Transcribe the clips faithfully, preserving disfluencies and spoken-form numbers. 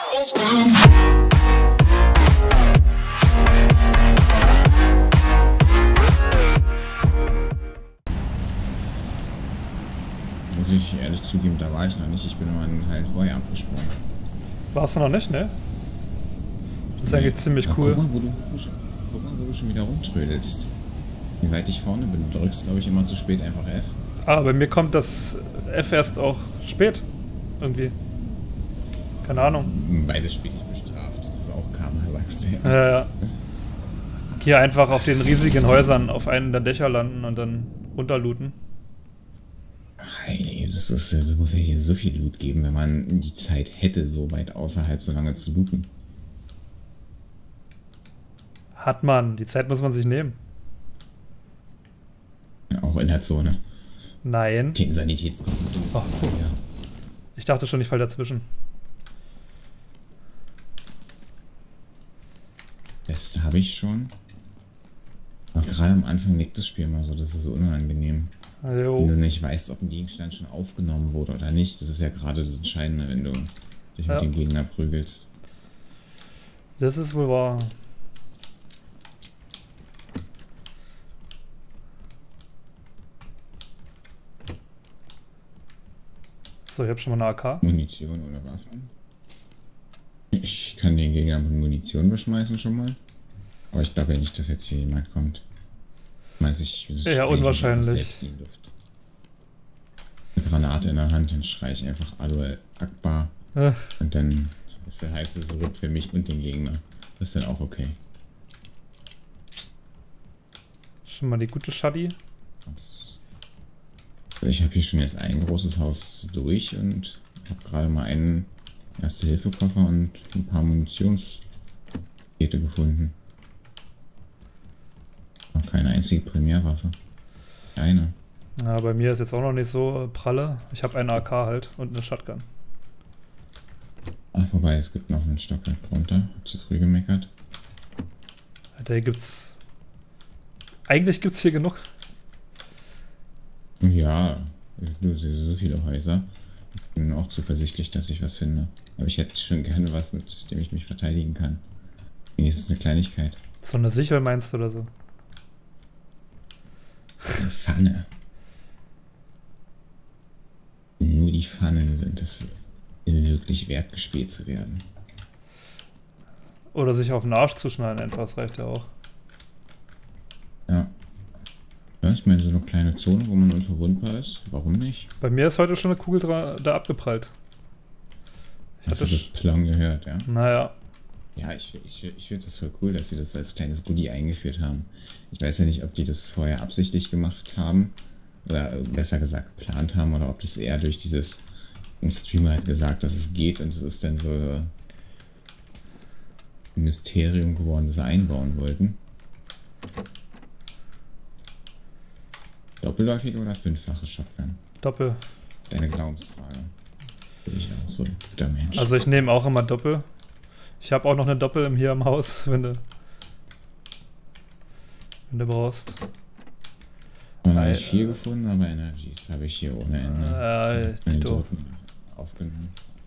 Muss ich ehrlich zugeben, da war ich noch nicht. Ich bin immer einen Teil vorher abgesprungen. Warst du noch nicht, ne? Das ist Nee. eigentlich ziemlich Aber cool. Guck mal, wo du, guck mal, wo du schon wieder rumtrödelst. Wie weit ich vorne bin. Du drückst, glaube ich, immer zu spät einfach F. Ah, bei mir kommt das F erst auch spät. Irgendwie. Keine Ahnung. Beides spielt dich bestraft. Das ist auch Karma, sagst du ja. Ja, ja. Hier einfach auf den riesigen Häusern auf einen der Dächer landen und dann runterlooten. Hey, das, ist, das muss ja hier so viel Loot geben, wenn man die Zeit hätte, so weit außerhalb so lange zu looten. Hat man. Die Zeit muss man sich nehmen. Ja, auch in der Zone. Nein. Den Sanitätskontrolle. Oh, cool. Ja. Ich dachte schon, ich falle dazwischen. Das habe ich schon. Aber gerade am Anfang liegt das Spiel mal so, das ist so unangenehm. Jo. Wenn du nicht weißt, ob ein Gegenstand schon aufgenommen wurde oder nicht. Das ist ja gerade das Entscheidende, wenn du dich Ja. mit dem Gegner prügelst. Das ist wohl wahr. So, ich habe schon mal eine A K. Munition oder Waffen. Ich kann den Gegner mit Munition beschmeißen schon mal. Aber ich glaube ja nicht, dass jetzt hier jemand kommt. Weiß ich, das Ja, Spiel unwahrscheinlich. selbst in die Luft. Eine Granate in der Hand, dann schrei ich einfach Allahu Akbar. Äh, Und dann ist das heißt es rot für mich und den Gegner. Das ist dann auch okay. schon mal die gute Shadi. Also ich habe hier schon jetzt ein großes Haus durch und habe gerade mal einen Erste-Hilfe-Koffer und ein paar Munitionspakete gefunden. Noch keine einzige Primärwaffe. Keine. Ja, bei mir ist jetzt auch noch nicht so pralle. Ich habe eine A K halt und eine Shotgun. Ach, vorbei, es gibt noch einen Stockwerk runter. Hab zu früh gemeckert. Alter, hier gibt's... Eigentlich gibt's hier genug. Ja, du siehst so viele Häuser. Ich bin auch zuversichtlich, dass ich was finde. Aber ich hätte schon gerne was, mit dem ich mich verteidigen kann. Wenigstens eine Kleinigkeit. So eine Sichel meinst du oder so? Eine Pfanne. Nur die Pfannen sind es wirklich wert, gespäht zu werden. Oder sich auf den Arsch zu schneiden, einfach, das reicht ja auch. Ja. Ja, ich meine, so eine kleine Zone, wo man unverwundbar ist. Warum nicht? Bei mir ist heute schon eine Kugel dra- da abgeprallt. Ich Hast du hatte das sch- Plong gehört, ja? Naja, Ja, ich, ich, ich finde das voll cool, dass sie das als kleines Goodie eingeführt haben. Ich weiß ja nicht, ob die das vorher absichtlich gemacht haben. Oder besser gesagt geplant haben. Oder ob das eher durch dieses... Ein Streamer hat gesagt, dass es geht. Und es ist dann so... ein Mysterium geworden, das sie einbauen wollten. Doppelläufig oder fünffache Shotgun? Doppel. Deine Glaubensfrage. Bin ich auch so ein guter Mensch. Also ich nehme auch immer Doppel. Ich habe auch noch eine Doppel im- hier im Haus, wenn du... Wenn du brauchst. Dann habe Ei, ich vier äh, gefunden, aber Energies habe ich hier ohne Ende. Äh, Meine Dito. Toten aufgenommen.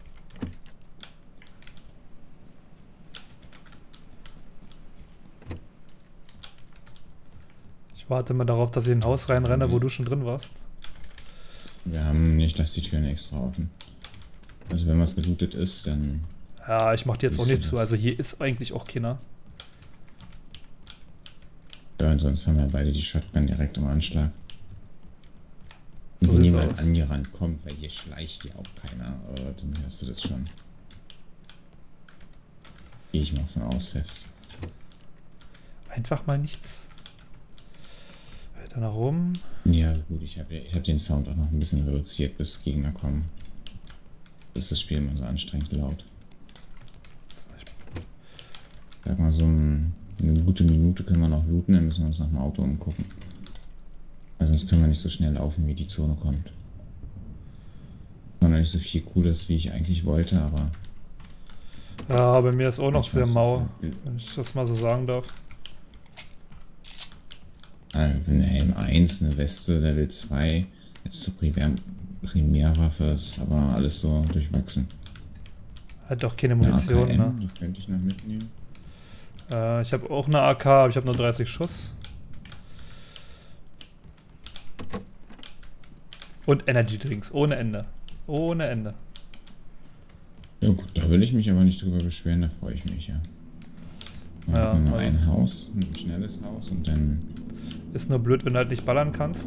Ich warte mal darauf, dass ich in ein Haus reinrenne, wo Mhm. du schon drin warst. Wir haben nicht, dass die Türen extra offen. Also wenn was gelootet ist, dann... Ja, ich mach die jetzt auch Siehst du nicht zu. das? Also hier ist eigentlich auch keiner. Ja, ansonsten haben wir beide die Shotgun direkt im Anschlag. Und So wenn sieht's jemand aus. angerannt kommt, weil hier schleicht ja auch keiner, äh, dann hörst du das schon. Gehe ich mal von aus fest. Einfach mal nichts. Weiter nach oben. Ja gut, ich habe ich hab den Sound auch noch ein bisschen reduziert, bis Gegner kommen. Das ist das Spiel immer so anstrengend laut. Sag mal, so ein, eine gute Minute können wir noch looten, dann müssen wir uns nach dem Auto umgucken. Weil sonst können wir nicht so schnell laufen, wie die Zone kommt. Noch nicht so viel Cooles, wie ich eigentlich wollte, aber... Ja, bei mir ist auch noch Ich sehr weiß, mau, das ist- wenn ich das mal so sagen darf. Also eine Helm eins, eine Weste Level zwei, jetzt zur Primär Primärwaffe ist aber alles so durchwachsen. Hat doch keine Eine Munition, A K M, ne? die könnte ich noch mitnehmen. Äh, ich habe auch eine A K, aber ich habe nur dreißig Schuss. Und Energy Drinks, ohne Ende. Ohne Ende. Ja gut, da will ich mich aber nicht drüber beschweren, da freue ich mich, ja. Dann Ja, hat man nur also- ein Haus, ein schnelles Haus und dann... Ist nur blöd, wenn du halt nicht ballern kannst.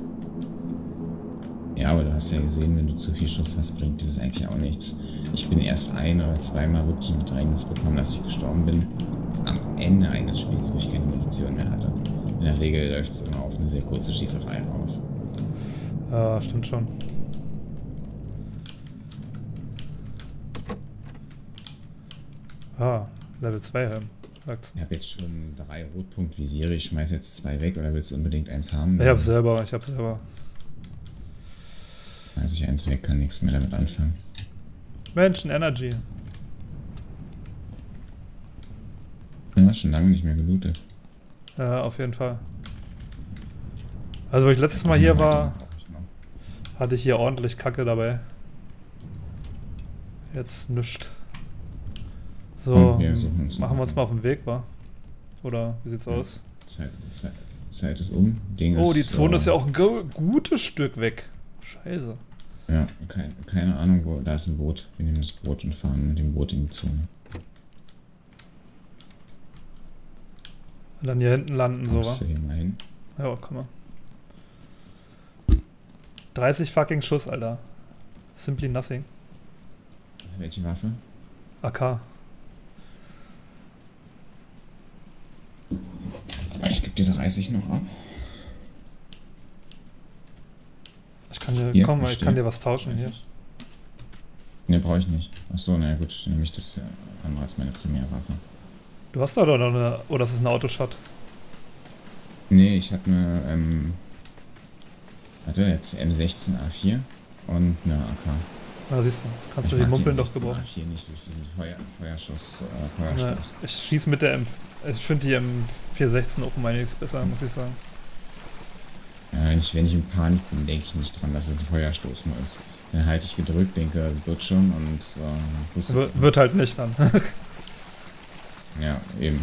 Ja, aber du hast ja gesehen, wenn du zu viel Schuss hast, bringt dir das eigentlich auch nichts. Ich bin erst ein oder zweimal wirklich in Bedrängnis bekommen, als ich gestorben bin. Am Ende eines Spiels, wo ich keine Munition mehr hatte. In der Regel läuft es immer auf eine sehr kurze Schießerei raus. Ja, stimmt schon. Ah, Level zwei Helm. Sagt's. Ich habe jetzt schon drei Rotpunkt-Visiere, ich schmeiß jetzt zwei weg, oder willst du unbedingt eins haben? Ich hab's selber, ich hab's selber. Schmeiß ich eins weg, kann nichts mehr damit anfangen. Menschen Energy. Ja, schon lange nicht mehr gelootet. Ja, auf jeden Fall. Also, wo ich letztes Mal hier war, hatte ich hier ordentlich Kacke dabei. Jetzt nischt. So, Und wir suchen uns machen wir noch. uns mal auf den Weg, wa? Oder wie sieht's Ja. aus? Zeit, Zeit, Zeit ist um. Ding Oh, ist, die Zone äh, ist ja auch ein go- gutes Stück weg. Scheiße. Ja, kein, keine Ahnung, wo. Da ist ein Boot. Wir nehmen das Boot und fahren mit dem Boot in die Zone. Und dann hier hinten landen, so, wa? Kommst du hier mal hin? Ja, komm mal. dreißig fucking Schuss, Alter. Simply nothing. Welche Waffe? A K. Ich gebe dir dreißig noch ab. Ich kann dir, Hier, komm mal, ich bestimmt. kann dir was tauschen hier. dreißig. Ne, brauche ich nicht. Achso, na gut, dann nehme ich das ja andere als meine Primärwaffe. Du hast da doch noch eine. Oh, das ist ein Autoshot. Nee, ich habe eine, ähm. Warte, jetzt M sechzehn A vier und eine A K. Na, siehst du, kannst du Ich die mag Mumpeln M doch sechzehn gebrauchen. A vier nicht durch diesen Feuer, Feuerschuss, äh, Na, Feuerstoß. ich schieß mit der M. Ich finde die M vier sechzehn auch um einiges besser, muss ich sagen. Ja, wenn ich, wenn ich in Panik bin, denke ich nicht dran, dass es ein Feuerstoß nur ist. Dann halte ich gedrückt, denke, es wird schon und äh, wusste- Wir, wird halt nicht dann. Ja, eben.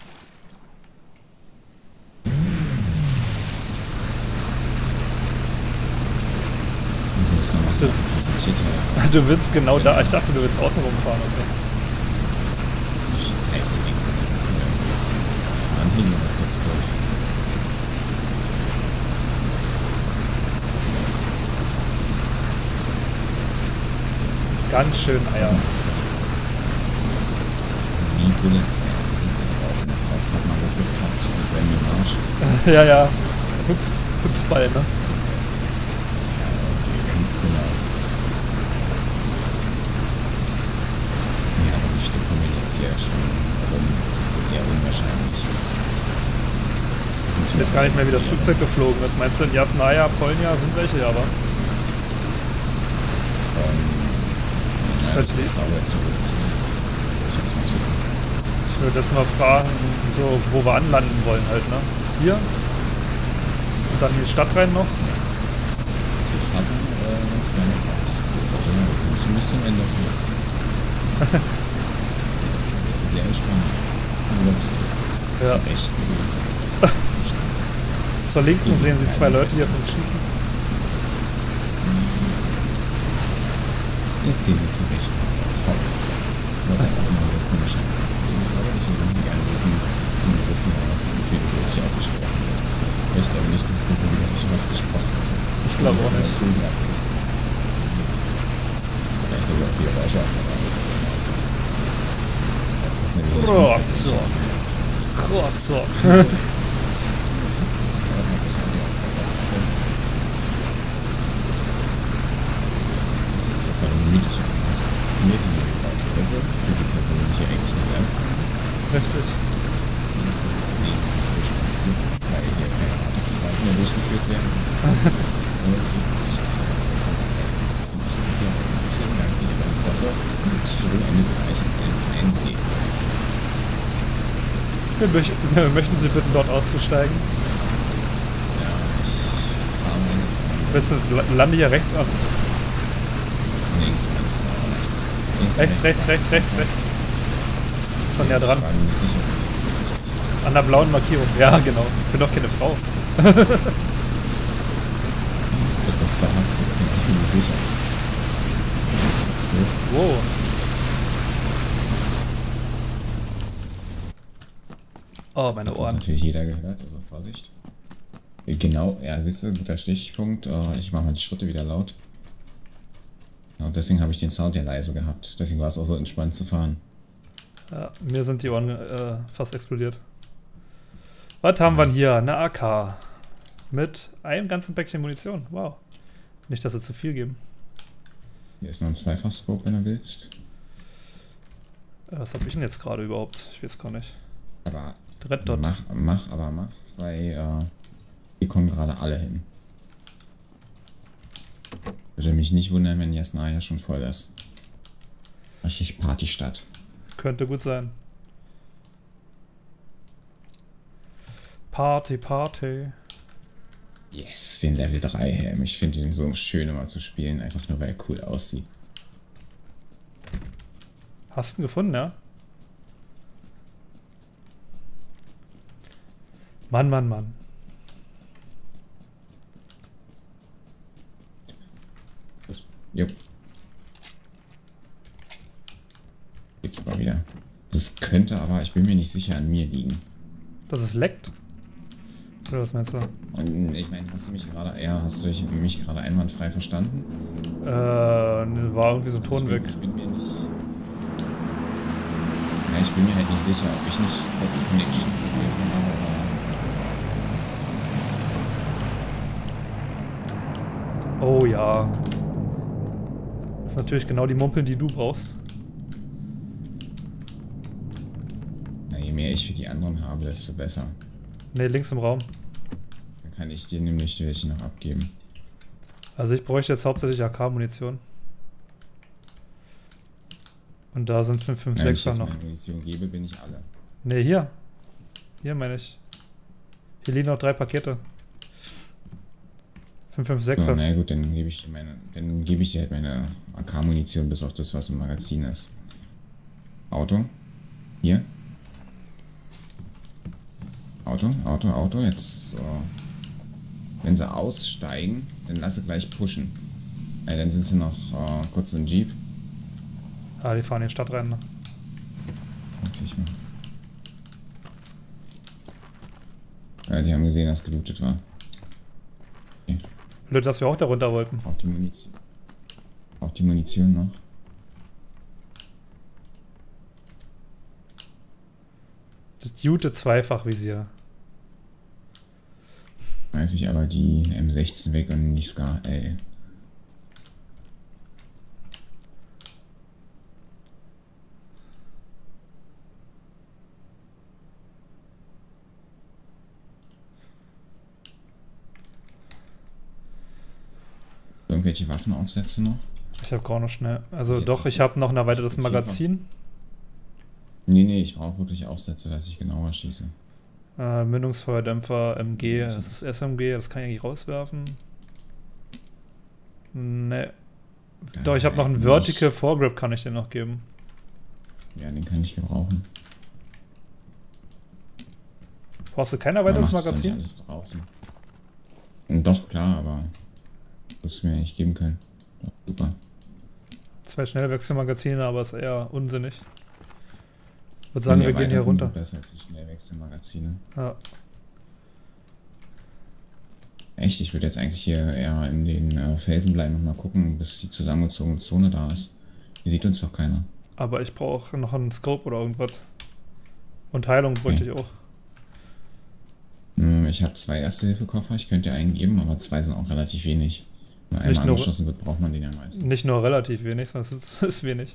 Und sonst noch was Du- präsentiert hier. Du willst genau da. Ich dachte, du willst außen rumfahren, okay. Zeit für nichts, nichts. Anhängen oder kurz durch. Ganz schön Eier. Wie Bulle sitzt da drauf, wenn das Hausfahrt mal geguckt hast und wenn du Marsch. Ja, ja. Hüpf, Hüpfball, ne? Ja, ganz genau. Ja, aber die Stück kommen jetzt hier schon rum. Eher unwahrscheinlich. Ich weiß gar nicht mehr, wie das Flugzeug geflogen ist. Meinst du, in Jasnaja, Polnia sind welche, aber. Ähm, Das ist ja, halt das lieb. ist aber jetzt so gut. Ich jetzt mal tippen. Ich würde jetzt mal fragen, so, wo wir anlanden wollen halt, ne? Hier? Und dann in die Stadt rein noch? Ich habe äh, ganz gerne drauf. Das ist gut. Also, ja, wir müssen bis zum Ende hier. Sehr entspannt. Ja. Ja. Echt gut. Zur Linken sehen Sie zwei Leute hier vom Schießen. Jetzt sehen wir zum Rechten. Zoll. Das ist auch immer so komisch. Aber ich würde gerne wissen, wie die Russen aus, wie das wirklich ausgesprochen wird. Aber ich glaube nicht, dass das so wirklich was gesprochen wird. Ich glaube auch nicht. Vielleicht sogar aus ihrer Ortschaft. Krotzok. Krotzok. Das ist so eine gemütliche Art. Mir die gebaut wurde, für die persönliche Action lernt. Richtig. Nee, das ist nicht spannend, weil hier keine Wartungszeiten mehr durchgeführt werden. Und es gibt nicht ziemlich zu viel. Vielen Dank für Ihr Interesse und Ihre Ende Bereich in N G. Wir möch- wir möchten Sie bitten, dort auszusteigen. Ja, ich fahre meine Willst du, la- lande hier rechts ab. links, links, rechts. Links, Rechts, rechts, rechts, rechts, rechts. Ist dann ja dran. Ich war mir nicht sicher. An der blauen Markierung. Ja, genau. Ich bin doch keine Frau. Das da hast du, ich bin mir sicher. Wow. Oh, meine Das hat Ohren. natürlich jeder gehört, also Vorsicht. Genau, ja, siehst du, guter Stichpunkt. Äh, Ich mache mal die Schritte wieder laut. Ja, und deswegen habe ich den Sound ja leise gehabt. Deswegen war es auch so entspannt zu fahren. Ja, mir sind die Ohren äh, fast explodiert. Was haben wir denn hier? Eine A K. Mit einem ganzen Päckchen Munition. Wow. Nicht, dass sie zu viel geben. Hier ist noch ein Zweifach-Scope, wenn du willst. Äh, Was habe ich denn jetzt gerade überhaupt? Ich weiß gar nicht. Aber Red Dot. mach, mach, aber mach, weil äh, die kommen gerade alle hin. Würde mich nicht wundern, wenn Jasnaya schon voll ist. Richtig Partystadt. Könnte gut sein. Party, Party. Yes, den Level drei Helm. Ich finde den so schön immer zu spielen, einfach nur weil er cool aussieht. Hast du ihn gefunden, ja? Mann, Mann, Mann. Das, jupp. Geht's aber wieder. Das könnte aber, ich bin mir nicht sicher, an mir liegen. Dass es leckt? Oder was meinst du? Und ich meine, hast du mich gerade, ja, hast du mich gerade einwandfrei verstanden? Äh, ne, war irgendwie so ein Also Ton ich bin, weg. ich bin mir nicht. Ja, ich bin mir halt nicht sicher, ob ich nicht kurz Connection Probleme habe oder. Oh ja. Das ist natürlich genau die Mumpeln, die du brauchst. Na, je mehr ich für die anderen habe, desto besser. Ne, links im Raum. Dann kann ich dir nämlich welche noch abgeben. Also ich bräuchte jetzt hauptsächlich A K-Munition. Und da sind fünf fünf Wenn ich sechser jetzt noch. meine Munition gebe, bin ich alle. Ne, hier. Hier meine ich. Hier liegen noch drei Pakete. fünf fünf So, sechser. na gut, dann gebe ich dir meine, dann gebe ich dir halt meine A K-Munition bis auf das, was im Magazin ist. Auto. Hier. Auto, Auto, Auto. Jetzt so. Wenn sie aussteigen, dann lasse gleich pushen. Ja, dann sind sie noch äh, kurz im Jeep. Ah, die fahren in die Stadt rein. Ne? Okay, ich mach. Ja, die haben gesehen, dass gelootet war. Okay. Blöd, dass wir auch da runter wollten. Auch die Munition. Auch die Munition noch. Das Jute Zweifachvisier. Weiß ich aber die M sechzehn weg und die Scar L. Irgendwelche Waffenaufsätze noch? Ich habe gar noch schnell. Also Jetzt. doch, ich habe noch ein erweitertes Magazin. Nee, nee, ich brauche wirklich Aufsätze, dass ich genauer schieße. Äh, Mündungsfeuerdämpfer M G, das ist S M G, das kann ich eigentlich rauswerfen. Ne. Doch, ich habe noch einen Vertical Foregrip, kann ich dir noch geben. Ja, den kann ich gebrauchen. Brauchst du kein erweitertes Aber macht's doch nicht Magazin? alles draußen. Und doch, klar, aber das mir nicht geben können. Ja, super. Zwei Schnellwechselmagazine, aber ist eher unsinnig. Ich würde sagen, Die wir gehen hier erweiterten runter. sind besser als die Schnellwechselmagazine. Ja. Echt, ich würde jetzt eigentlich hier eher in den äh, Felsen bleiben und mal gucken, bis die zusammengezogene Zone da ist. Hier sieht uns doch keiner. Aber ich brauche noch einen Scope oder irgendwas. Und Heilung bräuchte Okay. ich auch. Hm, Ich habe zwei Erste-Hilfe-Koffer, ich könnte dir einen geben, aber zwei sind auch relativ wenig. Wenn einmal Nicht nur- angeschossen wird, braucht man den ja meistens. Nicht nur relativ wenig, sondern es ist wenig.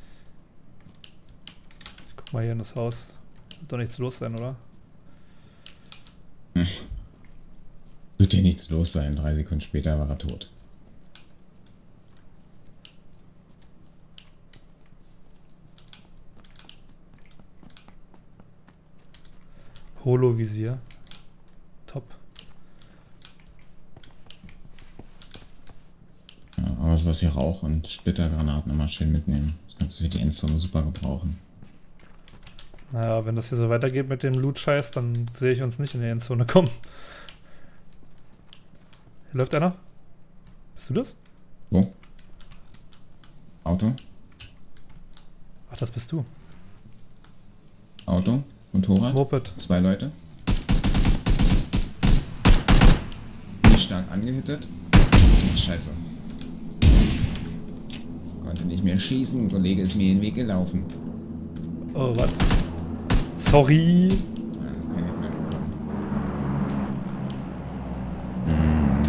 Ich guck mal hier in das Haus. Wird doch nichts los sein, oder? Hm. Wird dir nichts los sein, drei Sekunden später war er tot. Holovisier. Top. Ja, aber Alles, was hier Rauch und Splittergranaten immer schön mitnehmen. Das kannst du für die Endzone super gebrauchen. Naja, wenn das hier so weitergeht mit dem Loot-Scheiß, dann sehe ich uns nicht in die Endzone kommen. Hier läuft einer. Bist du das? Wo? Auto? Ach, das bist du. Auto? Motorrad? Moped. Zwei Leute. Nicht stark angehittet. Scheiße. Konnte nicht mehr schießen. Kollege ist mir in den Weg gelaufen. Oh, was? Sorry. Ja, kein Hit mehr bekommen. Hm.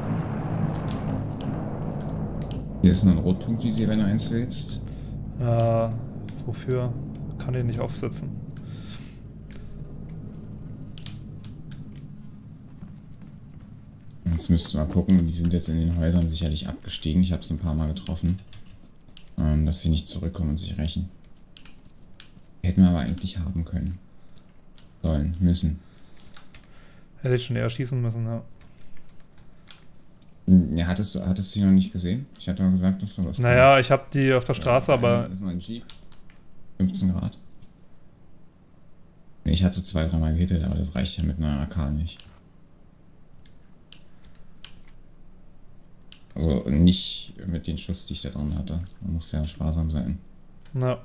Hier ist noch ein Rotpunktvisier, wenn du eins willst. Ja, wofür? Kann ich nicht aufsetzen. Jetzt müsst ihr mal gucken, die sind jetzt in den Häusern sicherlich abgestiegen. Ich habe es ein paar Mal getroffen. Ähm, dass sie nicht zurückkommen und sich rächen. Hätten wir aber eigentlich haben können. Sollen, müssen. Hätte ich schon eher schießen müssen, ja. Ja, hattest du, hattest du die noch nicht gesehen? Ich hatte doch gesagt, dass da was Naja, kommt. ich habe die auf der Straße, Ja, aber... Das ist noch ein Jeep. fünfzehn Grad. Ich hatte zwei, dreimal gehittet, aber das reicht ja mit einer A K nicht. Also nicht mit den Schuss, die ich da drin hatte. Man muss ja sparsam sein. Na.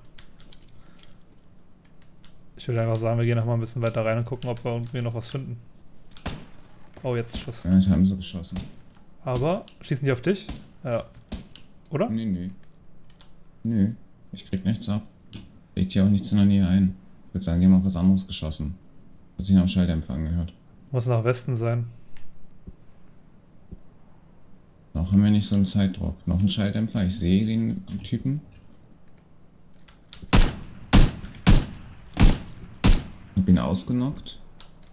Ich würde einfach sagen, wir gehen noch mal ein bisschen weiter rein und gucken, ob wir irgendwie noch was finden. Oh, jetzt Schuss. Ja, jetzt haben sie geschossen. Aber, schießen die auf dich? Ja. Oder? Nee, nee. Nö, ich krieg nichts ab. Legt hier auch nichts in der Nähe ein. Ich würde sagen, die haben auch was anderes geschossen. Hat sich nach dem Schalldämpfer angehört. Muss nach Westen sein. Noch haben wir nicht so einen Zeitdruck. Noch ein Schalldämpfer, ich sehe den Typen. Ich bin ausgenockt.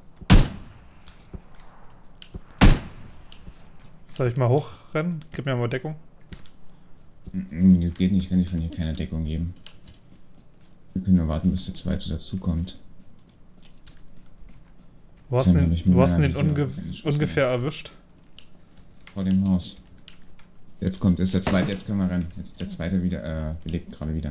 Soll ich mal hochrennen? Gib mir mal Deckung. Mm, Das geht nicht, ich kann dir von hier keine Deckung geben. Wir können nur warten, bis der zweite dazukommt. Wo hast du den, wo hast du den Diese- unge diese- ungefähr erwischt? Vor dem Haus. Jetzt kommt, ist der zweite, jetzt können wir rennen. Jetzt der zweite wieder, äh, belebt gerade wieder.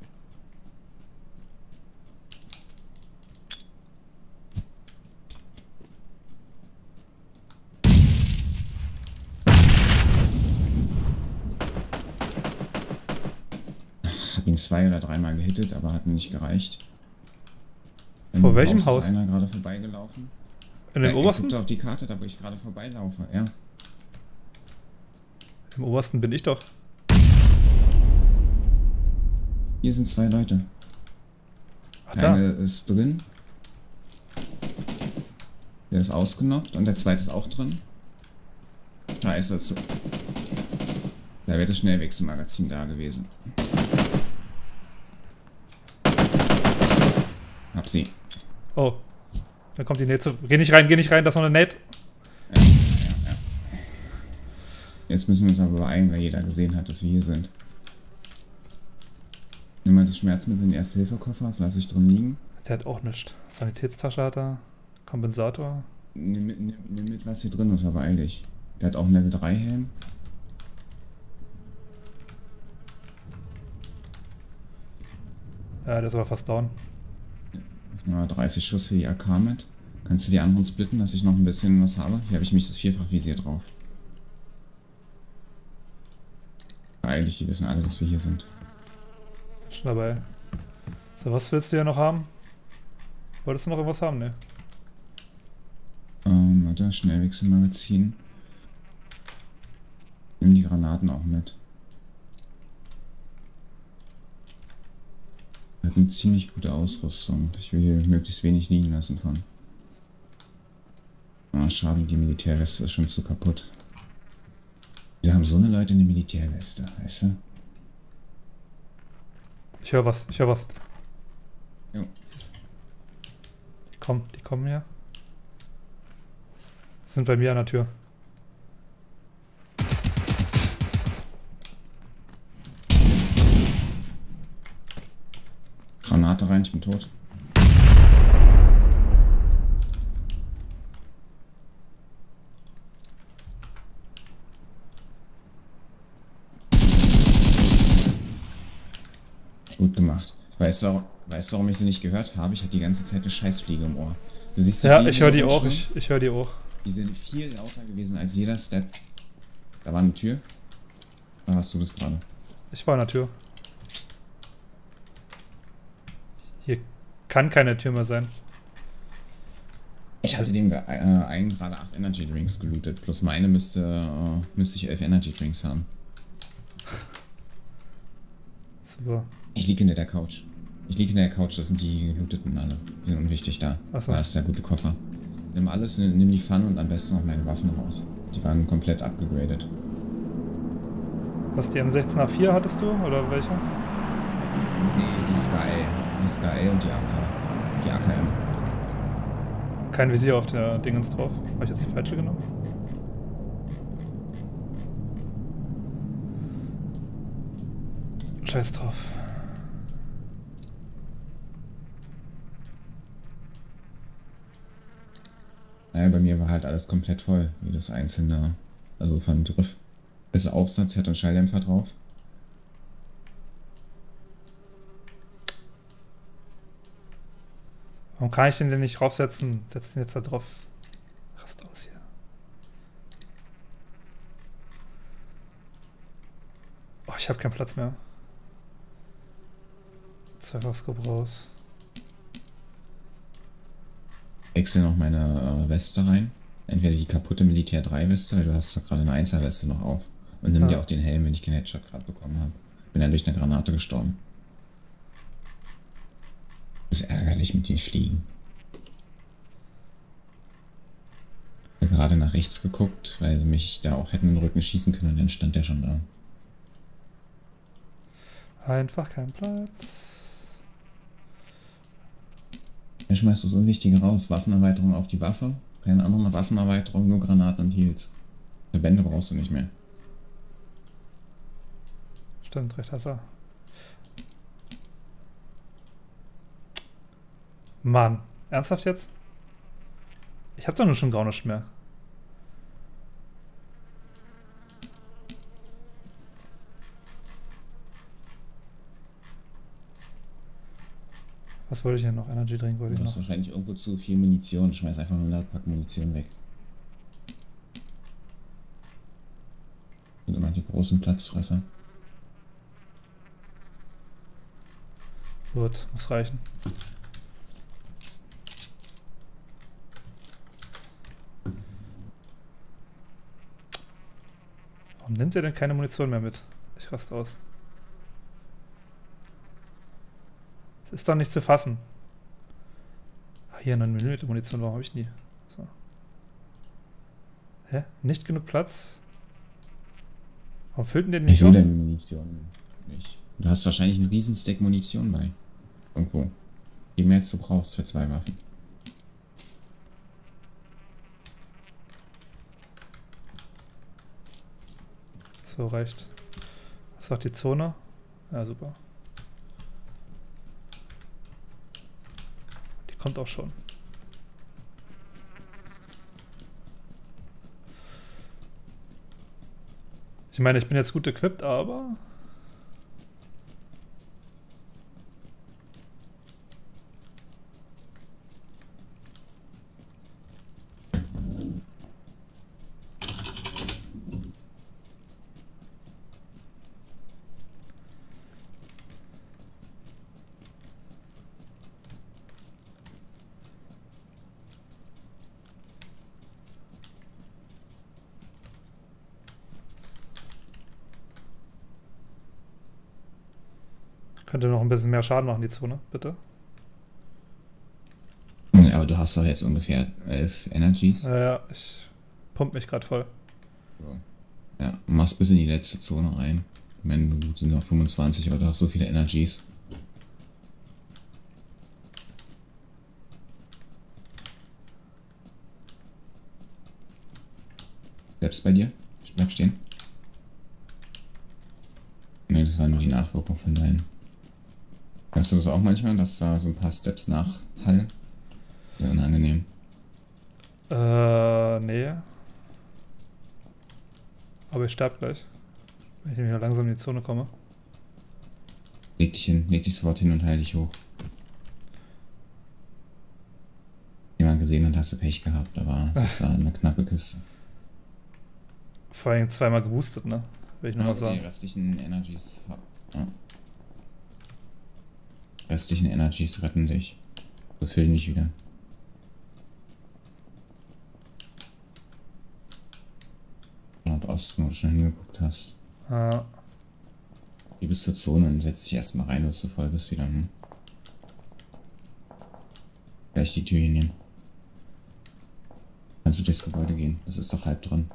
Hab ihn zwei oder dreimal gehittet, aber hat nicht gereicht. Vor Im welchem Haus Haus? ist einer gerade vorbeigelaufen. In dem Ja, obersten? Guckt auf die Karte, da wo ich gerade vorbeilaufe, ja. Im obersten bin ich doch. Hier sind zwei Leute. Ach, Der eine da. ist drin. Der ist ausgenockt und der zweite ist auch drin. Da ist er. zu- Da wäre das Schnellwechselmagazin da gewesen. Hab sie. Oh. Da kommt die Nate. Geh nicht rein, geh nicht rein, das ist noch eine Nate. Ja, ja, ja. Jetzt müssen wir uns aber beeilen, weil jeder gesehen hat, dass wir hier sind. Nimm mal das Schmerzmittel in den Erste-Hilfe-Koffer, das lasse ich drin liegen. Der hat auch nichts. Sanitätstasche hat er. Kompensator. Nimm mit, nimm, nimm mit, was hier drin ist, aber eil dich. Der hat auch einen Level drei Helm. Ja, der ist aber fast down. Ich nehme mal dreißig Schuss für die A K mit. Kannst du die anderen splitten, dass ich noch ein bisschen was habe? Hier habe ich mich das Vierfach-Visier drauf. Beeil dich, die wissen alle, dass wir hier sind. Schon dabei. So, was willst du hier noch haben? Wolltest du noch irgendwas haben? Ne. Ähm, warte, Schnellwechselmagazin. Nimm die Granaten auch mit. Er hat eine ziemlich gute Ausrüstung. Ich will hier möglichst wenig liegen lassen von. Ah, schade, die Militärweste ist schon zu kaputt. Wir haben so eine Leute in der Militärweste, weißt du? Ich höre was, ich höre was. Jo. Die kommen, die kommen hier. Sind bei mir an der Tür. Granate rein, ich bin tot. Weißt du, weißt du, warum ich sie nicht gehört habe? Ich hatte die ganze Zeit eine Scheißfliege im Ohr. Du siehst die Ja, Fliegen ich höre die hier auch. rumschwimmen? Ich, ich höre die auch. Die sind viel lauter gewesen als jeder Step. Da war eine Tür. Da hast du das gerade. Ich war in der Tür. Hier kann keine Tür mehr sein. Ich hatte dem äh, einen gerade acht Energy Drinks gelootet. Plus meine müsste, äh, müsste ich elf Energy Drinks haben. Super. Ich liege hinter der Couch. Ich liege hinter der Couch, das sind die gelooteten alle. Die sind unwichtig da. Achso. Da ist der gute Koffer. Nimm alles, nimm die Pfanne und am besten noch meine Waffen raus. Die waren komplett abgegradet. Was, die M sechzehn A vier hattest du? Oder welche? Nee, die Sky. Die Sky und die A K. Die A K M. Kein Visier auf der Dingens drauf. Habe ich jetzt die falsche genommen? Scheiß drauf. Naja, bei mir war halt alles komplett voll. Jedes einzelne. Also von Griff bis Aufsatz hat ein Schalldämpfer drauf. Warum kann ich den denn nicht raufsetzen? Setz den jetzt da drauf. Rast aus hier. Oh, ich habe keinen Platz mehr. Zweifachscope raus. Wechsel noch meine äh, Weste rein. Entweder die kaputte Militär drei Weste, weil du hast doch gerade eine einser Weste noch auf. Und nimm Ja. dir auch den Helm, wenn ich keinen Headshot gerade bekommen habe. Bin dann durch eine Granate gestorben. Das ist ärgerlich mit den Fliegen. Ich habe gerade nach rechts geguckt, weil sie mich da auch hätten in den Rücken schießen können und dann stand der schon da. Einfach kein Platz. Dann schmeißt du das Unwichtige raus. Waffenerweiterung auf die Waffe. Keine andere Waffenerweiterung, nur Granaten und Heals. Verbände brauchst du nicht mehr. Stimmt, recht hast du. Mann, ernsthaft jetzt? Ich hab doch nur schon gar nichts mehr. Was wollte ich denn noch? Energy Drink wollte ich Du hast noch. wahrscheinlich irgendwo zu viel Munition. Schmeiß einfach nur hundert Pack Munition weg. Das sind immer die großen Platzfresser. Gut, muss reichen. Warum nimmt ihr denn keine Munition mehr mit? Ich raste aus. Das ist doch nicht zu fassen. Ach, hier neun Millimeter Munition, warum habe ich die? So. Hä? Nicht genug Platz? Warum füllt denn der Ich nicht sehe auf? deine Munition nicht. Du hast wahrscheinlich einen Riesenstack Munition bei. Irgendwo. Je mehr als du brauchst für zwei Waffen. So, reicht. Was sagt die Zone? Ja, super. Die kommt auch schon. Ich meine, ich bin jetzt gut equipped, aber... Könnte noch ein bisschen mehr Schaden machen, die Zone, bitte. Aber du hast doch jetzt ungefähr elf Energies. Ja, ja, ich pump mich gerade voll. So. Ja, machst bis in die letzte Zone rein. Ich meine, du sind noch fünfundzwanzig, aber du hast so viele Energies. Selbst bei dir? Bleib stehen. Ne, das war nur die Nachwirkung von deinen. Hast du das auch manchmal, dass da so ein paar Steps nachhallen? Sehr unangenehm. Äh, nee. Aber ich sterbe gleich. Wenn ich wieder langsam in die Zone komme. Leg dich hin, leg dich sofort hin und heil dich hoch. Jemand gesehen und hast du Pech gehabt, aber das war eine knappe Kiste. Vor allem zweimal geboostet, ne? Will ich nochmal Ja, sagen. die restlichen Energies. Ja. Restlichen Energies retten dich. Das fehlt nicht wieder. Nordosten, wo du schon hingeguckt hast. Ja. Geh bis zur Zone und setz dich erstmal rein, bis du voll bist wieder. Hm? Gleich die Tür hier nehmen. Kannst du durchs Gebäude gehen. Das ist doch halb drin.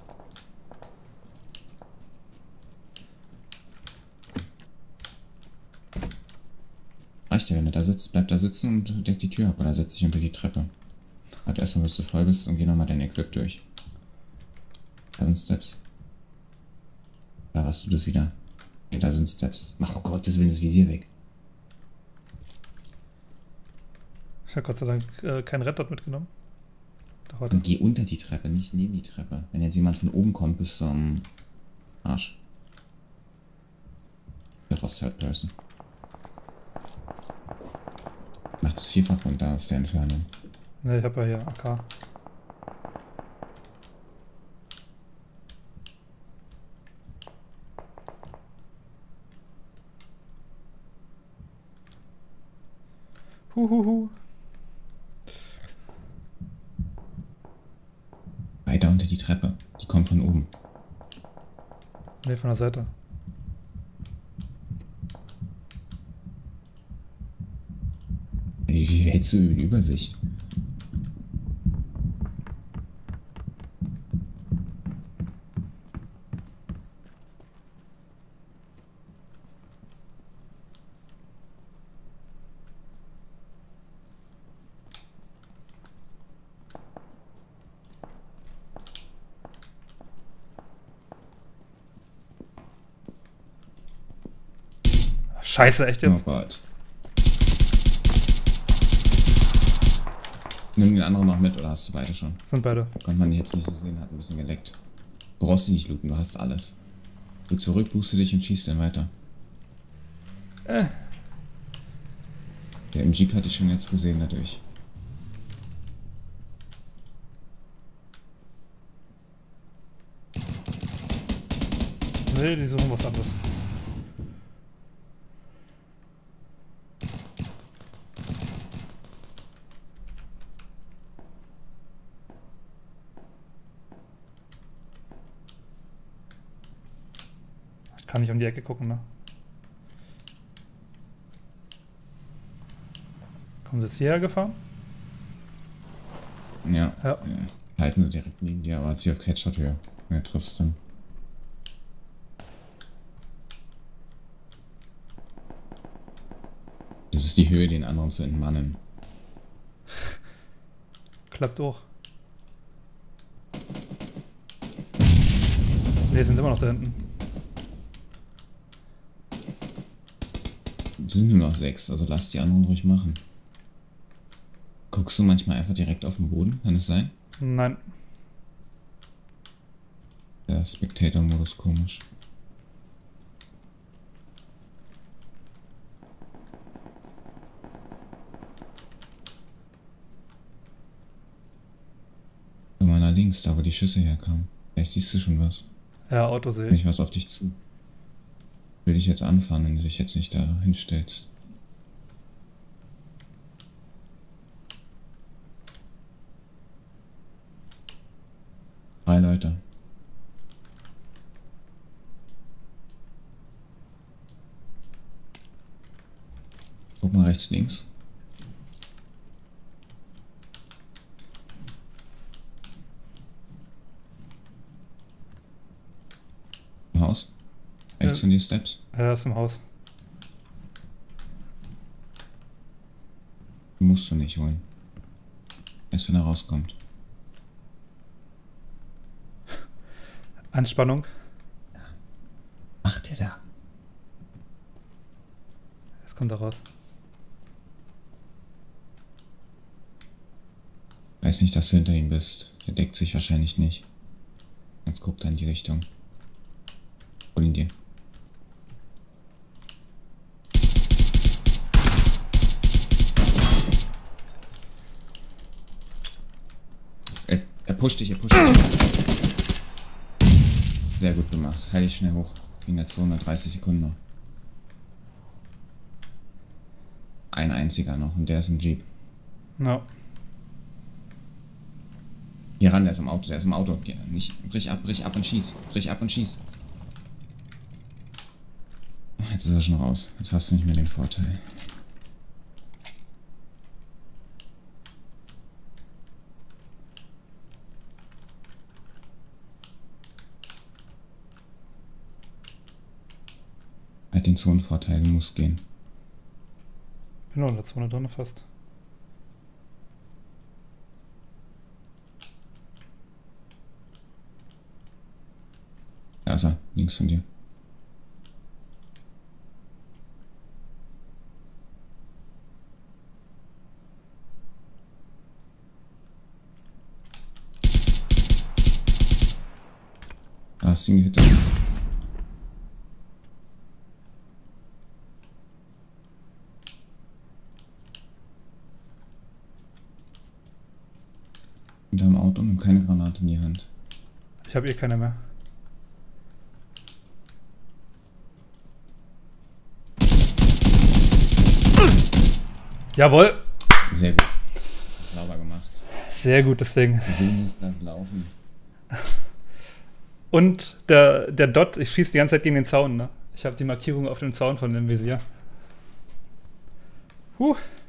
Reicht ja, wenn du da sitzt. Bleib da sitzen und deck die Tür ab oder setz dich unter die Treppe. Halt erstmal, bis du voll bist und geh nochmal dein Equip durch. Da sind Steps. Oder hast du das wieder? Ja, da sind Steps. Mach, oh Gott, das will das Visier weg. Ich habe Gott sei Dank äh, keinen Red Dot mitgenommen. Doch, warte. Und geh unter die Treppe, nicht neben die Treppe. Wenn jetzt jemand von oben kommt, bist du am Arsch. Das war Third Person. Mach das vierfach runter aus der Entfernung. Ne, ich habe ja hier A K. Huhuhu. Weiter unter die Treppe. Die kommt von oben. Ne, von der Seite. Wie, wie hältst du die Übersicht? Scheiße, echt Oh jetzt? Gott. Nimm den anderen noch mit oder hast du beide schon? Sind beide. Konnte man die jetzt nicht so sehen, hat ein bisschen geleckt. Du brauchst dich nicht looten, du hast alles. Du zurück, booste dich und schießt dann weiter. Äh. Der im Jeep hatte ich schon jetzt gesehen dadurch. Nee, die suchen was anderes. Ich kann nicht um die Ecke gucken, ne? Kommen sie jetzt hierher gefahren? Ja. Ja. ja. Halten sie direkt neben dir, aber zieh auf Catshot-Höhe. Ja, triffst dann. Das ist die Höhe, den anderen zu entmannen. Klappt auch. Ne, sind immer noch da hinten. Es sind nur noch sechs, also lass die anderen ruhig machen. Guckst du manchmal einfach direkt auf den Boden? Kann es sein? Nein. Der Spectator-Modus komisch. Guck mal nach links, da wo die Schüsse herkamen. Vielleicht siehst du schon was. Ja, Auto sehe Nicht ich. was auf dich zu. Will dich jetzt anfahren, wenn du dich jetzt nicht da hinstellst. Drei Leute. Guck mal rechts, links. Im Haus. Rechts Ja. von dir Steps. Er ist im Haus. Musst du nicht holen. Erst wenn er rauskommt. Anspannung. Macht der da? Jetzt kommt er raus. Weiß nicht, dass du hinter ihm bist. Der deckt sich wahrscheinlich nicht. Jetzt guckt er in die Richtung. Hol ihn dir. push dich, er pusht dich. Sehr gut gemacht. Heil dich schnell hoch. In der Zone, dreißig Sekunden noch. Ein einziger noch und der ist im Jeep. Ja. Hier ran, der ist im Auto, der ist im Auto. Ja, nicht, brich ab, brich ab und schieß. Brich ab und schieß. Jetzt ist er schon raus. Jetzt hast du nicht mehr den Vorteil. Er hat den Zonenvorteil, du musst gehen. Bin noch in der Zone drin fast. Da ist er, links von dir. Da hast du ihn gehittet. Hinterm Auto und keine Granate in die Hand. Ich habe eh keine mehr. Jawohl! Sehr gut. Sauber gemacht. Sehr gutes Ding. So muss das laufen. Und der, der Dot, ich schieße die ganze Zeit gegen den Zaun, ne? Ich habe die Markierung auf dem Zaun von dem Visier. Huh.